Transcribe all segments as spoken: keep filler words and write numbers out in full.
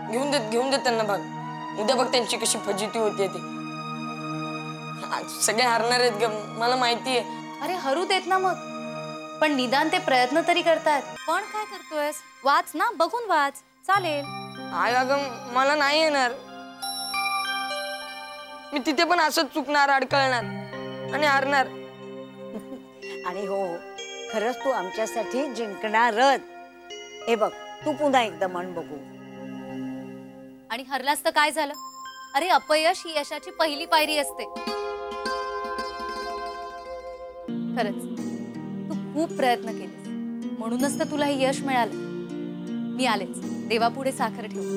घेऊन देत घेऊन देत त्यांना भाग। उद्या बघ त्यांची कशी फजिती होते ती। सगळे हारणार आहेत ग, मला माहिती आहे। अरे हरू देत ना मग, पण निदान ते प्रयत्न तरी करतात। पण काय करतोयस? वाच ना, बघून वाच, चालेल। आई अगं मला नाही येणार, मी तिथे पण असंच चुकणार, अडकळणार आणि हारणार। आणि हो, खरंच तू आमच्यासाठी जिंकणारच। हे बघ, तू पुन्हा एकदा म्हण बघू। आणि हरलास तर काय झालं? अरे अपयश ही यशाची पहिली पायरी असते। खरंच तू खूप प्रयत्न केलेस, म्हणूनच तर तुला हे यश मिळालं। मी आलेच, देवापुढे साखर ठेव।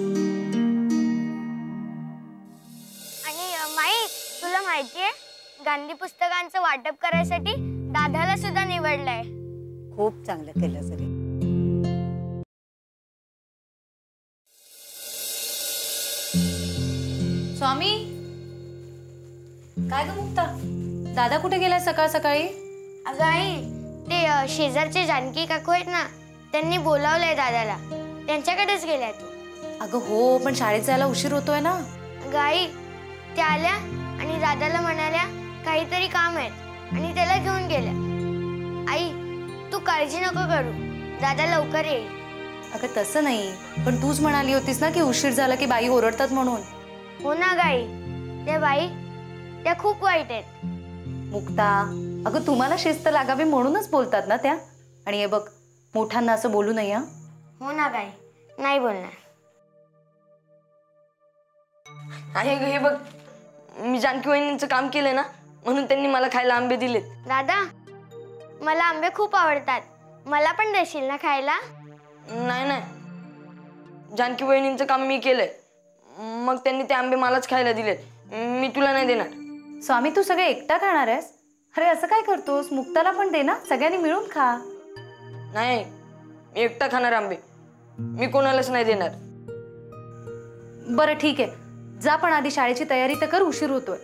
आणि माई, तुला माहितीये गांधी पुस्तकांचं वाटप करायसाठी दादाला सुद्धा निवडलंय। खूप चांगलं केलं सगळं। स्वामी, काय ग मुक्ता, दादा कुठे गेला सकाळ सकाळी? अगं आई, ते शेजारचे जानकी काकू आहेत ना, त्यांनी बोलावलंय दादाला, त्यांच्याकडेच गेलाय तू। अगं हो, पण शाळेत जायला उशीर होतोय ना। अगं आई, त्या आल्या आणि दादाला म्हणाल्या काहीतरी काम आहेत आणि त्याला घेऊन गेल्या। आई, तू काळजी नको करू, दादा लवकर येईल। अगं तसं नाही, पण तूच म्हणाली होतीस ना की उशीर झाला की बाई ओरडतात म्हणून। हो ना गाई, त्या बाई त्या खूप वाईट आहेत। मुक्ता, अगं तुम्हाला शिस्त लागावी म्हणूनच बोलतात ना त्या। आणि हे बघ, मोठ्यांना असं बोलू नये। हो ना गाई, नाही बोलणार। आहे ग, हे बघ, मी जानकी वहिनींचं काम केलंय ना, म्हणून त्यांनी मला खायला आंबे दिलेत। दादा, मला आंबे खूप आवडतात, मला पण देशील ना खायला? नाही नाही, जानकी वहिनींचं काम मी केलंय, मग त्यांनी ते आंबे मलाच खायला दिलेत, मी तुला नाही देणार। स्वामी, तू सगळे एकटा खाणार आहेस? अरे असं काय करतोस, मुक्ताला पण दे ना, सगळ्यांनी मिळून खा। नाही, मी एकटा खाणार आंबे, मी कोणालाच नाही देणार। बरं ठीक आहे, जा, पण आधी शाळेची तयारी तर कर, उशीर होतोय।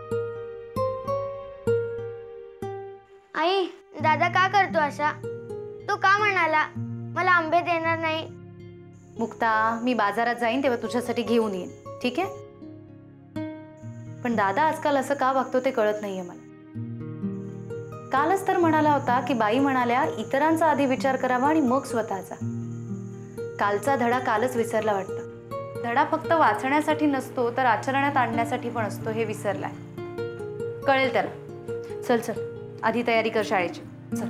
आई, दादा का करतो असा? तो का म्हणाला मला आंबे देणार नाही? मुक्ता, मी बाजारात जाईन तेव्हा तुझ्यासाठी घेऊन येईन, ठीक आहे? पण दादा आजकाल असं का वागतो ते कळत नाहीये मला। कालच तर म्हणाला होता की बाई म्हणाल्या इतरांचा आधी विचार करावा आणि मग स्वतःचा। कालचा धडा कालच विसरला वाटतं। धडा फक्त वाचण्यासाठी नसतो तर आचरणात आणण्यासाठी पण असतो, हे विसरलाय। कळेल त्याला। चल चल, आधी तयारी कर शाळेची, चल।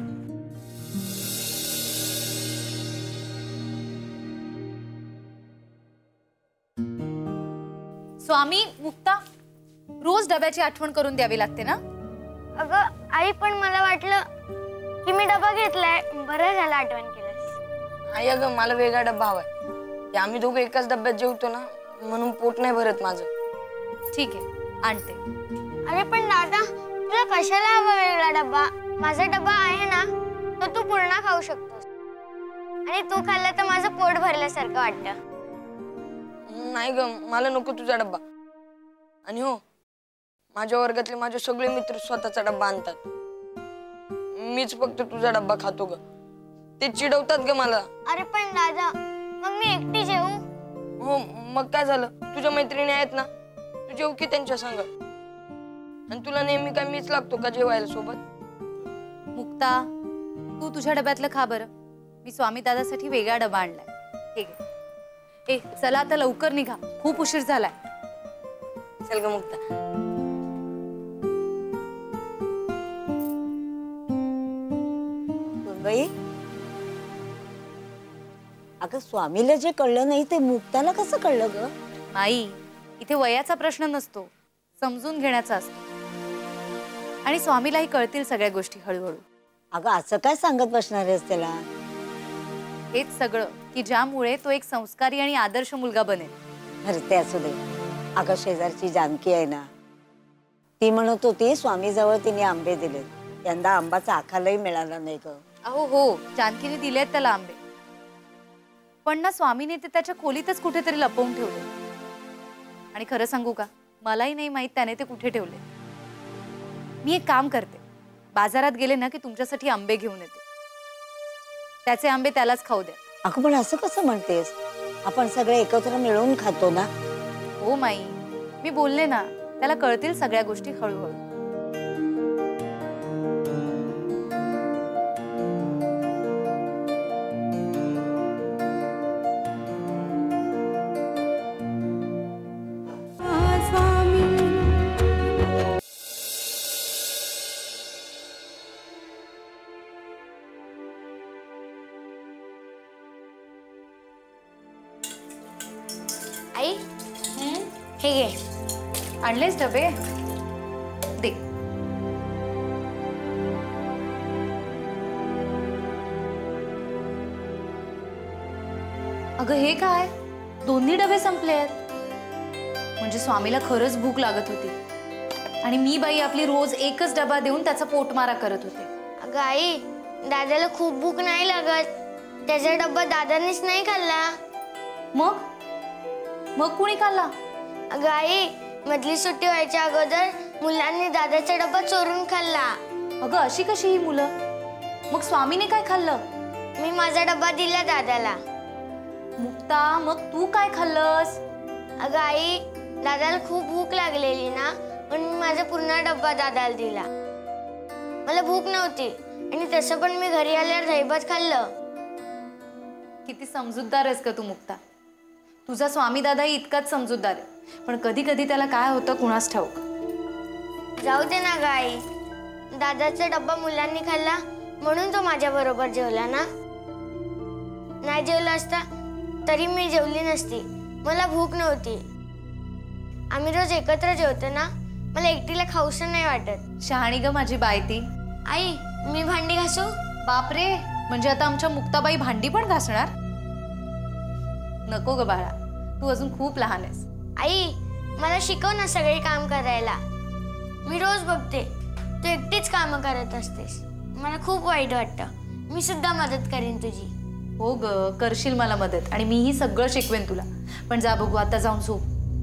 स्वामी, मुक्ता, रोज डब्याची आठवण करून द्यावी लागते ना? अगं आई, पण मला वाटलं की मी डबा घेतलाय, बरं झालं आठवण केलंस। आई अगं, मला वेगळा डब्बा हवाय, ते आम्ही दोघं एकाच डब्यात जेवतो ना, म्हणून पोट नाही भरत माझं। ठीक आहे, आणते। अरे पण दादा, तुला कशाला हवा वेगळा डब्बा? माझा डब्बा आहे ना, तो तू पूर्ण खाऊ शकतोस, आणि तू खाल्ला तर माझं पोट भरल्यासारखं वाटतं। नाही ग, मला नको तुझा डब्बा। आणि हो, माझ्या वर्गातले माझे सगळे मित्र स्वतःचा डब्बा आणतात, मीच फक्त तुझा डब्बा खातो ग, ते चिडवतात ग मला। अरे पण दादा, मग मी एकटी जेवू? हो, मग काय झालं, तुझ्या मैत्रिणी आहेत ना, तू जेव की त्यांच्या संग। आणि तुला नेहमी काय मीच लागतो का जेवायला सोबत? मुक्ता, तू तुझ्या डब्यातलं खा बरं, मी स्वामी दादासाठी वेगळा डबा आणलाय, ठीक आहे? ए चला आता लवकर निघा, खूप उशीर झालाय। चल ग मुक्ता। बाई, अगं स्वामीला जे कळलं नाही ते मुक्ताला कसं कळलं ग? आई, इथे वयाचा प्रश्न नसतो, समजून घेण्याचा असतो। आणि स्वामीलाही कळतील सगळ्या गोष्टी हळूहळू। अगं असं काय सांगत बसणार आहेस त्याला? हेच सगळं की ज्यामुळे तो एक संस्कारी आणि आदर्श मुलगा बनेल। अरे ते असू दे, अगं शेजारची जानकी आहे ना, ती म्हणत होती स्वामी जवळ तिने आंबे दिले, यंदा आंबाचा आखालाही मिळाला नाही ग। अहो हो, जानकीने दिलेत त्याला आंबे, पण ना स्वामीने ते त्याच्या खोलीतच कुठेतरी लपवून ठेवले। आणि खरं सांगू का, मलाही नाही माहित त्याने ते कुठे ठेवले। मी एक काम करते, बाजारात गेले ना की तुमच्यासाठी आंबे घेऊन येते, त्याचे आंबे त्यालाच खाऊ द्या। अगं पण असं कसं म्हणतेस? आपण सगळे एकत्र मिळून खातो ना. हो माई, मी बोलले ना, त्याला कळतील सगळ्या गोष्टी हळूहळू. आई हे घे. आणलेच डबे दे. अगं हे काय, दोन्ही डबे संपले आहेत. म्हणजे स्वामीला खरंच भूक लागत होती आणि मी बाई आपली रोज एकच डबा देऊन त्याचा पोटमारा करत होते. अगं आई, दादाला खूप भूक नाही लागत. त्याचा डब्बा दादानेच नाही खाल्ला. मग मग कुणी खाल्ला? अगं आई, मधली सुट्टी व्हायच्या अगोदर मुलांनी दादाचा डब्बा चोरून खाल्ला. अगं अशी कशी ही मुलं? मग स्वामीने काय खाल्लं? मी माझा डब्बा दिला दादाला. मुक्ता, मग तू काय खाल्लंस? अगं आई, दादाला खूप भूक लागलेली ना, म्हणून मी माझा पूर्ण डब्बा दादाला दिला. मला भूक नव्हती आणि तसं पण मी घरी आल्यावर दहीभात खाल्लं. किती समजूतदार आहेस का तू मुक्ता. तुझा स्वामी दादा इतकाच समजूतदार आहे, पण कधी कधी त्याला काय होतं कुणास ठाऊक. जाऊ दे ना ग आई, दादाचा डब्बा मुलांनी खाल्ला म्हणून तो माझ्या बरोबर जेवला ना. नाही जेवला असता तरी मी जेवली नसती. मला भूक नव्हती. आम्ही रोज एकत्र जेवतो ना, मला एकटीला खाऊसं नाही वाटत. शहाणी ग माझी बायती. आई, मी भांडी घासू? बापरे, म्हणजे आता आमच्या मुक्ताबाई भांडी पण घासणार? नको ग बाळा, तू अजून खूप लहान आहेस. आई, मला शिकव ना सगळे काम करायला. मी रोज बघते तू एकटीच कामं करत असतेस. मला खूप वाईट वाटतं. मी सुद्धा मदत करेन तुझी. हो ग, करशील मला मदत आणि मीही सगळं शिकवेन तुला. पण जा बघू, आता जाऊन झोप.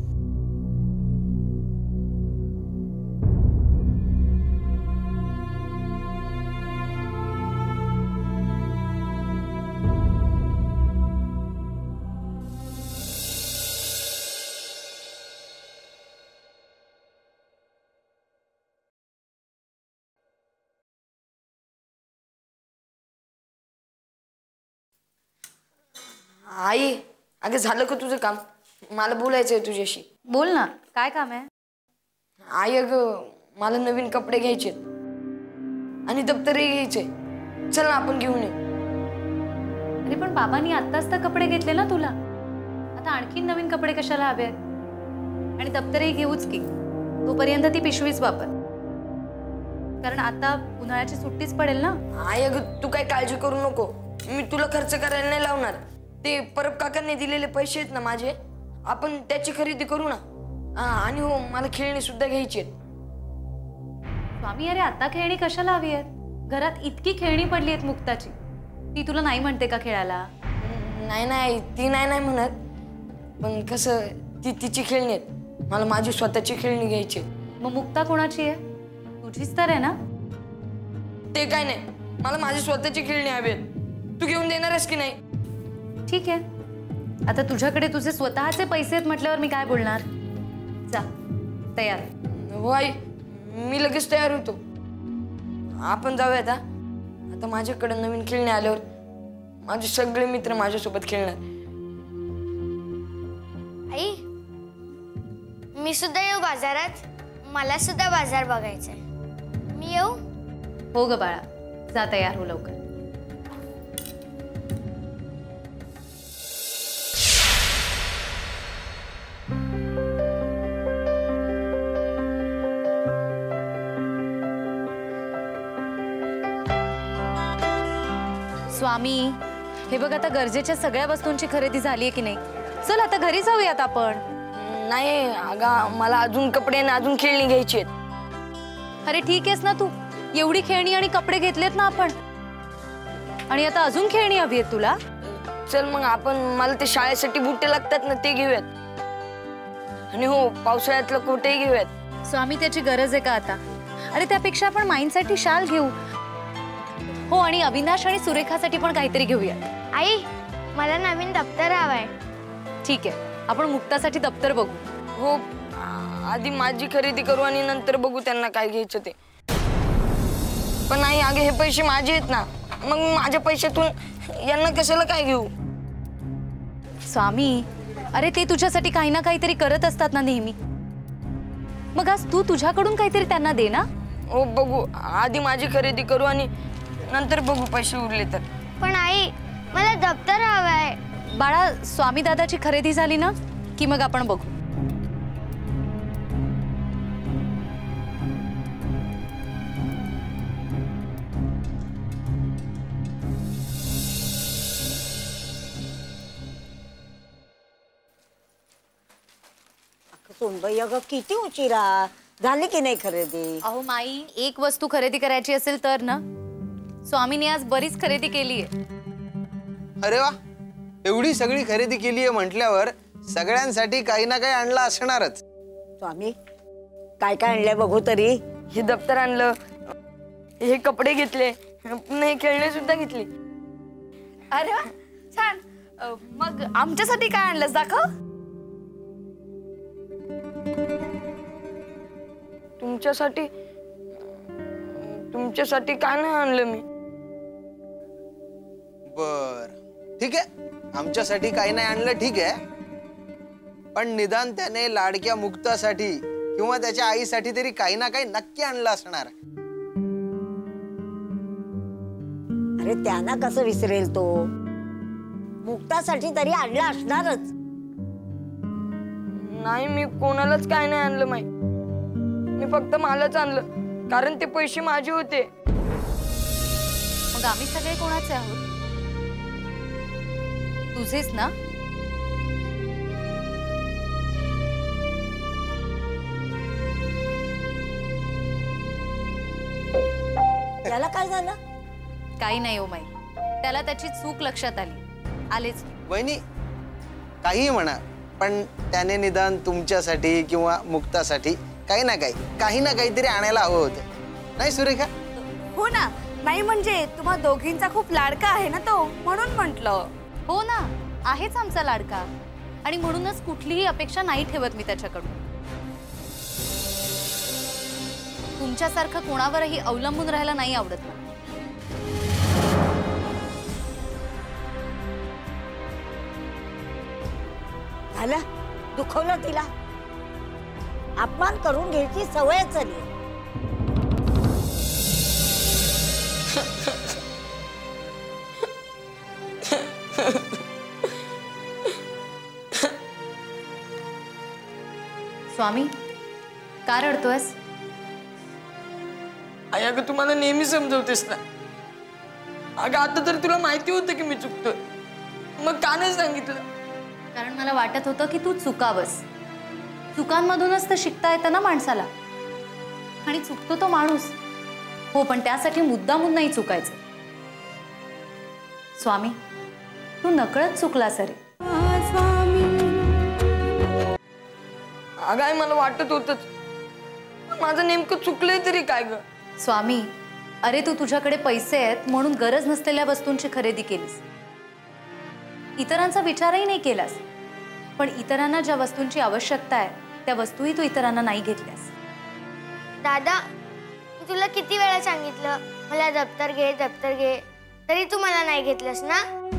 आई, अगं झालं का तुझं काम? मला बोलायचंय तुझ्याशी. बोल ना, काय काम आहे? आई अगं, मला नवीन कपडे घ्यायचे आणि दप्तरही घ्यायचे. चल ना आपण घेऊन ये. अरे पण बाबांनी आत्ताच तर कपडे घेतले ना तुला. आता आणखी नवीन कपडे कशाला हवे? आणि दप्तरही घेऊच की. तोपर्यंत ती पिशवीच वापर, कारण आता उन्हाळ्याची सुट्टीच पडेल ना. आई अगं, तू काय काळजी करू नको. मी तुला खर्च करायला नाही लावणार. ते परब काकांनी दिलेले पैसे आहेत ना माझे, आपण त्याची खरेदी करू ना. हा, आणि हो, मला खेळणी सुद्धा घ्यायची आहेत. स्वामी, अरे आता खेळणी कशाला हवी आहेत? घरात इतकी खेळणी पडली आहेत मुक्ताची. ती तुला नाही म्हणते का खेळायला? नाही नाही, ती नाही नाही म्हणत. पण कसं, ती तिची खेळणी आहेत, मला माझी स्वतःची खेळणी घ्यायची. मग मुक्ता कोणाची आहे? तुझीच तर आहे ना. ते काय नाही, मला माझी स्वतःची खेळणी हवी आहेत. तू घेऊन देणार आहेस की नाही? ठीक आहे, आता तुझ्याकडे तुझे स्वतःचे पैसे आहेत म्हटल्यावर मी काय बोलणार. जा तयार. हो आई, मी लगेच तयार होतो. आपण जाऊया आता. आता माझ्याकडे नवीन खेळणे आल्यावर माझे सगळे मित्र माझ्यासोबत खेळणार. आई, मी सुद्धा येऊ बाजारात? मला सुद्धा बाजार बघायचाय. मी येऊ? हो ग बाळा, जा तयार हो लवकर. स्वामी, हे बघ आता गरजेच्या सगळ्या वस्तूंची खरेदी झाली आहे की नाही? चल आता घरी जाऊयात आपण. नाही अगं, मला अजून कपडे आणि अजून खेळणी घ्यायची आहेत. अरे ठीक आहेस ना तू? एवढी खेळणी आणि कपडे घेतलेत ना आपण, आणि आता अजून खेळणी हवी आहेत तुला? चल मग आपण, मला ते शाळेसाठी बुट्टे लागतात ना, ते घेऊयात. आणि हो, पावसाळ्यातलं कोटही घेऊयात. स्वामी, त्याची गरज आहे का आता? अरे त्यापेक्षा आपण माईंसाठी शाल घेऊ. हो, आणि अविनाश आणि सुरेखासाठी पण काहीतरी घेऊया. आई, मला नवीन दप्तर हवाय. ठीक आहे, आपण मुक्तासाठी दप्तर बघू. हो, आ- आधी माझी खरेदी करू आणि नंतर बघू त्यांना काय घ्यायचं ते. पण नाही अगं, हे पैसे माझे आहेत ना, मग माझ्या पैशातून यांना कशाला काय घेऊ? स्वामी, अरे ते तुझ्यासाठी काही ना काहीतरी करत असतात ना नेहमी. मग आज तू तुझ्याकडून काहीतरी त्यांना दे ना. हो बघू, आधी माझी खरेदी करू आणि नंतर बघू पैसे उरले तर. पण आई, मला दप्तर हवं आहे. बाळा, स्वामी दादाची खरेदी झाली ना की मग आपण बघू. सोनबाई अगं किती उशिरा झाली की नाही खरेदी? अहो माई, एक वस्तू खरेदी करायची असेल तर ना, स्वामीने आज बरीच खरेदी केली आहे. अरे वा, एवढी सगळी खरेदी केली आहे म्हटल्यावर सगळ्यांसाठी काही ना काही आणलं असणारच. स्वामी काय काय आणलंय बघू तरी. हे दप्तर आणलं, हे कपडे घेतले, पुन्हा हे खेळणे सुद्धा घेतले. अरे वा, छान. अ, मग आमच्यासाठी काय आणलंस, दाखव. तुमच्यासाठी तुमच्यासाठी काय नाही आणलं मी. बर, ठीक आहे, आमच्यासाठी काही नाही आणलं, ठीक आहे. पण निदान त्याने लाडक्या मुक्तासाठी किंवा त्याच्या आईसाठी तरी काही ना काही नक्की आणलं असणार. अरे त्यांना कसं विसरेल तो? मुक्तासाठी तरी आणलं असणारच. नाही, मी कोणालाच काय नाही आणलं माई. मी फक्त मलाच आणलं, कारण ते पैसे माझे होते. मग आम्ही सगळे कोणाचे आहोत? तुझेच ना. त्याला काय झालं? काही नाही हो माई, त्याला त्याची चूक लक्षात आली. आलेच. वहिनी, काही म्हणा, पण त्याने निदान तुमच्यासाठी किंवा मुक्तासाठी काही ना काही काही ना काहीतरी आणायला हवं होतं, नाही सुरेखा? हो ना. नाही म्हणजे तुम्हा दोघींचा खूप लाडका आहे ना तो, म्हणून म्हटलं. हो ना, आहेच आमचा लाडका, आणि म्हणूनच कुठलीही अपेक्षा नाही ठेवत मी त्याच्याकडून. तुमच्यासारखं कोणावरही अवलंबून राहायला नाही आवडत मला. झालं, दुखवलं तिला. अपमान करून घ्यायची सवयच झाली. स्वामी, का रडतोयस? आई अगं, तुम्हाला नेहमी समजवतेस ना. अगं आता तर तुला माहिती होतं की मी चुकतोय, मग का नाही सांगितलं? कारण मला वाटत होतं की तू चुकावस. चुकांमधूनच तर शिकता येतं ना माणसाला. आणि चुकतो तो माणूस, हो, पण त्यासाठी मुद्दामून नाही चुकायचं. स्वामी, तू नकळत चुकला सरे. अगं आई, मला वाटत होतच, माझं नेमकं चुकलंय तरी काय ग? स्वामी, अरे तू तुझ्याकडे पैसे आहेत म्हणून गरज नसलेल्या वस्तूंची खरेदी केलीस. इतरांचा विचारही नाही केलास. पण इतरांना ज्या वस्तूंची आवश्यकता आहे त्या वस्तूही तू इतरांना नाही घेतल्यास. दादा, मी तुला किती वेळा सांगितलं मला दप्तर घे दप्तर घे, तरी तू मला नाही घेतलंस ना.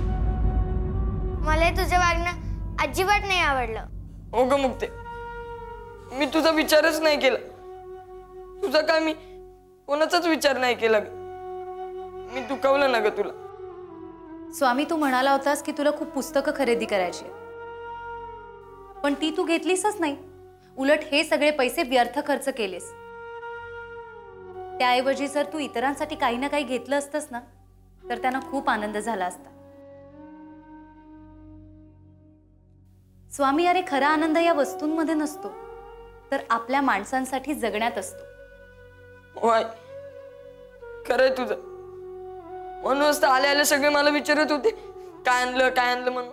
मला तुझं वागणं अजिबात नाही आवडलं. हो ग मुक्ते, मी तुझा विचारच नाही केला. तुझा काय मी कोणाचाच विचार नाही केला ग. मी दुखावलं ना ग तुला. स्वामी, तू म्हणाला होतास की तुला खूप पुस्तकं खरेदी करायची, पण ती तू घेतलीसच नाही. उलट हे सगळे पैसे व्यर्थ खर्च केलेस. त्याऐवजी जर तू इतरांसाठी काही ना काही घेतलं असतंस ना, तर त्यांना खूप आनंद झाला असता. स्वामी, अरे खरा आनंद या वस्तूंमध्ये नसतो, तर आपल्या माणसांसाठी जगण्यात असतो. वाय, खरंय तुझं. म्हणूनच तर आले आले सगळे मला विचारत होते काय आणलं काय आणलं म्हणून,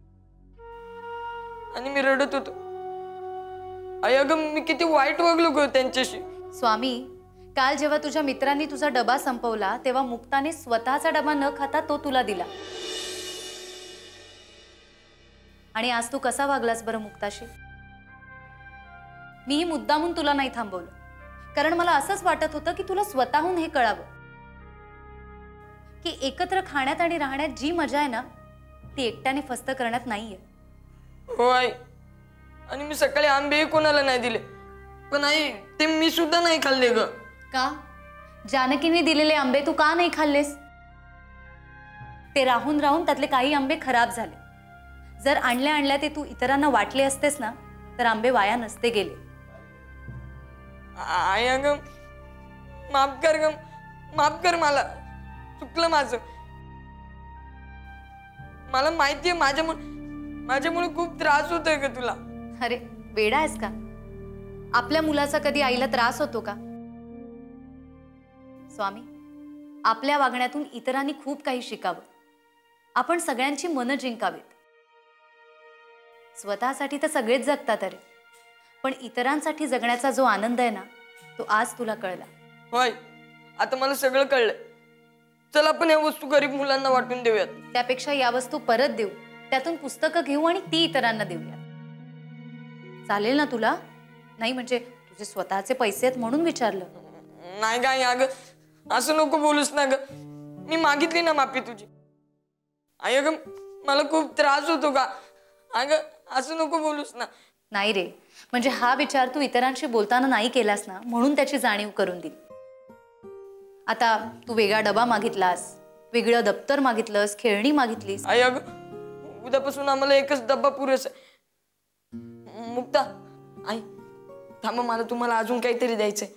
आणि मी रडत होतो. आई अगं, मी किती वाईट वागलो ग त्यांच्याशी. स्वामी, काल जेव्हा तुझ्या मित्रांनी तुझा डबा संपवला तेव्हा मुक्ताने स्वतःचा डबा न खाता तो तुला दिला. आणि आज तू कसा वागलास बरं मुक्ताशी? मीही मुद्दामून तुला नाही थांबवलं, कारण मला असंच वाटत होतं की तुला स्वतःहून हे कळावं की एकत्र खाण्यात आणि राहण्यात जी मजा आहे ना, ती एकट्याने फस्त करण्यात नाहीये. हो आई, आणि मी सकाळी आंबे कोणाला नाही दिले, पण आई ते मी सुद्धा नाही खाल्ले ग. का? जानकीने दिलेले आंबे तू का नाही खाल्लेस? ते राहून राहून त्यातले काही आंबे खराब झाले. जर आणल्या आणल्या ते तू इतरांना वाटले असतेस ना, तर आंबे वाया नसते गेले. आई अगं माफ कर ग, माफ कर, मला चुकलं माझं. मला माहितीये माझ्यामुळे माझ्यामुळे खूप त्रास होतोय ग तुला. अरे वेडा आहेस का? आपल्या मुलाचा कधी आईला त्रास होतो का? स्वामी, आपल्या वागण्यातून इतरांनी खूप काही शिकावं. आपण सगळ्यांची मनं जिंकावीत. स्वतःसाठी तर सगळेच जगतात अरे, पण इतरांसाठी जगण्याचा जो आनंद आहे ना, तो आज तुला कळला. होय, आता मला सगळं कळलंय. चल आपण या वस्तू गरीब मुलांना वाटून देऊयात. त्यापेक्षा या वस्तू परत देऊ, त्यातून पुस्तकं घेऊ आणि ती इतरांना देऊया. चालेल ना तुला? नाही म्हणजे तुझे स्वतःचे पैसे आहेत म्हणून विचारलं. नाही काय अगं, असं नको बोलूस ना ग. मी मागितली ना माफी तुझी. आई अगं मला खूप त्रास होतो का? अगं असं नको बोलूस ना. नाही रे, म्हणजे हा विचार तू इतरांशी बोलताना नाही केलास ना, म्हणून त्याची जाणीव करून दिली. आता तू वेगळा डबा मागितलास, वेगळं दप्तर मागितलंस, खेळणी मागितलीस. आई अगं उद्यापासून आम्हाला एकच डब्बा पुरेसा. मुक्ता, आई थांबा, मला तुम्हाला अजून काहीतरी द्यायचंय.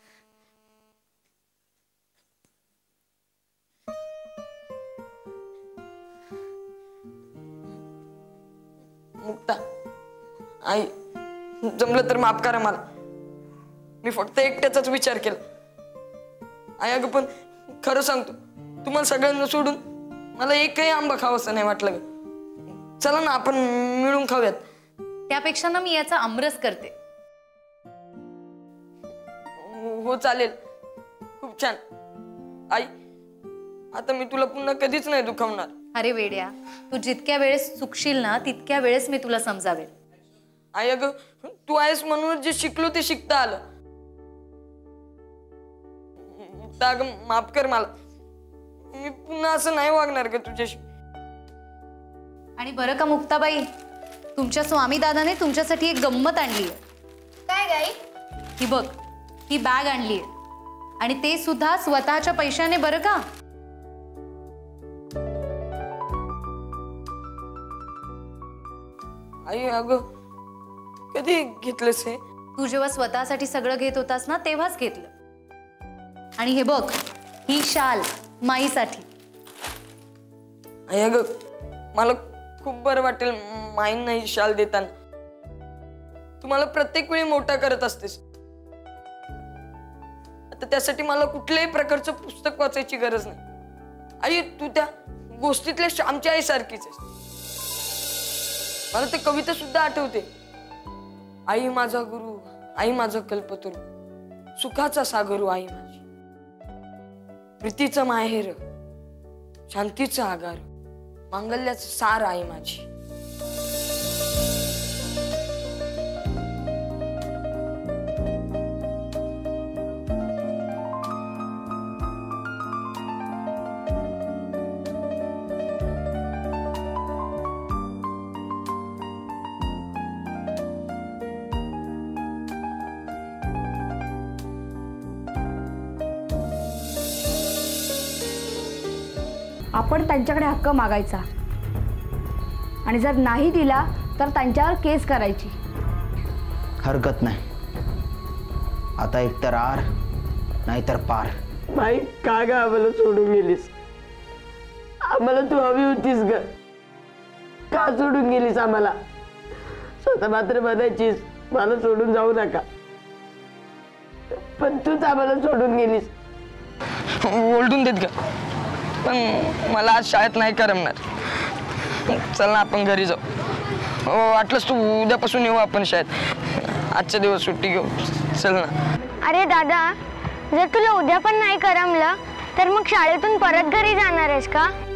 मुक्ता, आई जमलं तर माफ करा मला. मी फक्त एकट्याचाच विचार केला. आई अगं पण खरं सांगतो, तुम्हाला सगळ्यांना सोडून मला एकही आंबा खावासा नाही वाटलं ग. चला ना आपण मिळून खाऊयात. त्यापेक्षा ना मी याचा आमरस करते. हो चालेल, खूप छान. आई आता मी तुला पुन्हा कधीच नाही दुखावणार. अरे वेड्या, तू जितक्या वेळेस चुकशील ना, तितक्या वेळेस मी तुला समजावेल. आई अगं तू आहेस म्हणून जे शिकलो ते शिकता आलं. अगं माफ कर मला. मी पुन्हा असं नाही वागणार ग तुझ्याशी. आणि बरं का मुक्ताबाई, तुमच्या स्वामी दादाने तुमच्यासाठी एक गंमत आणली आहे. काय गाई? ही बघ, ही बॅग आणली आहे, आणि ते सुद्धा स्वतःच्या पैशाने बरं का. आई अगं कधी घेतलंस हे? तू जेव्हा स्वतःसाठी सगळं घेत होतास ना, तेव्हाच घेतलं. आणि हे बघ, ही शाल माईसाठी. आई अगं मला खूप बरं वाटेल माईंना ही शाल देताना. तुम्हाला प्रत्येक वेळी मोठा करत असतेस. आता त्यासाठी मला कुठल्याही प्रकारचं पुस्तक वाचायची गरज नाही. आई तू त्या गोष्टीतल्या श्यामच्या आई सारखीच आहेस. मला ते कविता सुद्धा आठवते. आई माझा गुरु, आई माझा कल्पतरू, सुखाचा सागरू आई माझी, प्रीतीचं माहेर, शांतीचं आगार, मांगल्याचं सार आई माझी. आपण त्यांच्याकडे हक्क मागायचा, आणि जर नाही दिला तर त्यांच्यावर केस करायची. हरकत नाही. आता एकतर आर नाहीतर पार. बाई का ग आम्हाला सोडून गेलीस? आम्हाला तू हवी होतीस ग, का सोडून गेलीस आम्हाला? स्वतः मात्र म्हणायचीस मला सोडून जाऊ नका, पण तूच आम्हाला सोडून गेलीस. ओरडून देत का? पण मला आज शाळेत नाही करमणार. चल ना आपण घरी जाऊ. हो वाटलंच तू उद्यापासून येऊ आपण शाळेत. आजच्या दिवस सुट्टी घेऊ. चल ना. अरे दादा, जर तुला उद्या पण नाही करमलं तर मग शाळेतून परत घरी जाणार आहेस का?